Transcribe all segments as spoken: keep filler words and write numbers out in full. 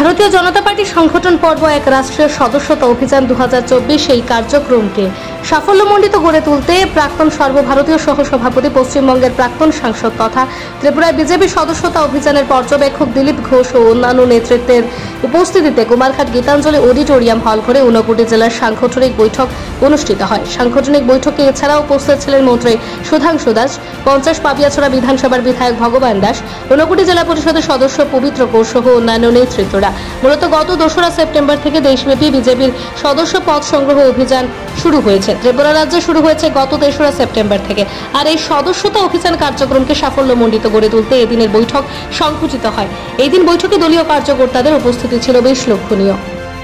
ভারতীয় জনতা পার্টি সংগঠন পর্ব এক রাষ্ট্রীয় সদস্যতা অভিযান দু হাজার চব্বিশ এই কার্যক্রমকে সাফল্যমণ্ডিত গড়ে তুলতে প্রাক্তন সর্বভারতীয় সহসভাপতি পশ্চিমবঙ্গের প্রাক্তন সাংসদ তথা ত্রিপুরায় বিজেপি সদস্যতা অভিযানের পর্যবেক্ষক দিলীপ ঘোষ ও অন্যান্য নেতৃত্বের উপস্থিতিতে কুমারঘাট গীতাঞ্জলি অডিটোরিয়াম হল ঘরে ঊনকোটি জেলার সাংগঠনিক বৈঠক অনুষ্ঠিত হয়। সাংগঠনিক বৈঠকে এছাড়াও উপস্থিত ছিলেন মন্ত্রী সুধাংশু দাস, পঞ্চাশ পাবিয়াছড়া বিধানসভার বিধায়ক ভগবান দাস, ঊনকোটি জেলা পরিষদের সদস্য পবিত্র কৌর সহ অন্যান্য নেতৃত্বরা। মূলত গত দোসরা সেপ্টেম্বর থেকে দেশব্যাপী বিজেপির সদস্য পদ সংগ্রহ অভিযান শুরু হয়েছে। ত্রিপুরা রাজ্যে শুরু হয়েছে গত তেসরা সেপ্টেম্বর থেকে। আর এই সদস্যতা অভিযান কার্যক্রমকে সাফল্যমণ্ডিত করে তুলতে এদিনের বৈঠক সংকুচিত হয়। এই দিন বৈঠকে দলীয় কার্যকর্তাদের উপস্থিতি ছিল বেশ লক্ষণীয়।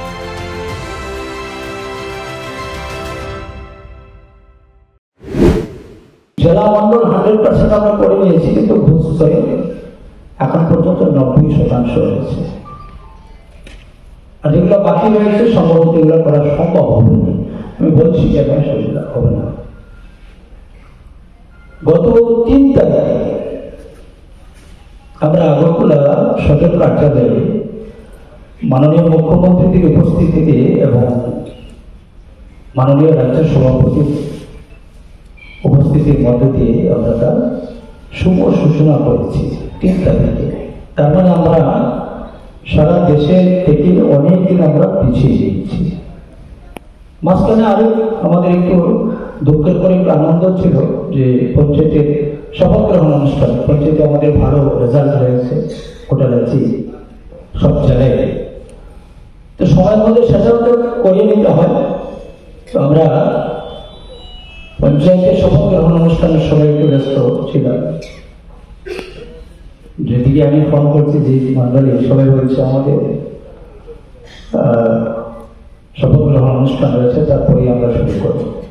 জেলা মন্ডল হান্ড্রেড পার্সেন্ট আমরা করে নিয়েছি, কিন্তু ঘুষ এখন পর্যন্ত নব্বই শতাংশ হয়েছে। আর যেগুলো বাকি রয়েছে সম্ভবত এগুলো করা সম্ভব হবে না। আমি বলছি যে সেগুলো হবে না। গত তিন তারিখে আমরা আগরতলা সদর কার্যালয়ে মাননীয় মুখ্যমন্ত্রীর উপস্থিতিতে এবং মাননীয় রাজ্য সভাপতির উপস্থিতির মধ্য দিয়ে আমরা তার শুভ সূচনা করেছি তিন তারিখে। তার মানে আমরা সারা দেশে থেকে অনেক দিন আমরা পিছিয়ে গিয়েছি। মাঝখানে আরো আমাদের একটু দুঃখের পরে একটু আনন্দ ছিল যে পঞ্চায়েতের শপথ গ্রহণ অনুষ্ঠান, পঞ্চায়েতে আমাদের ভালো রেজাল্ট হয়েছে গোটা রাজ্যে সব জায়গায়। তো সময়ের মধ্যে সেটাও তো করিয়ে নিতে হয়। তো আমরা পঞ্চায়েতের শপথ গ্রহণ অনুষ্ঠানের সময় একটু ব্যস্ত ছিলাম। যেদিকে আমি ফোন করছি যে মন্ডলী সবাই বলছে আমাদের শপথ গ্রহণ অনুষ্ঠান রয়েছে, তারপরেই আমরা শুরু করবো।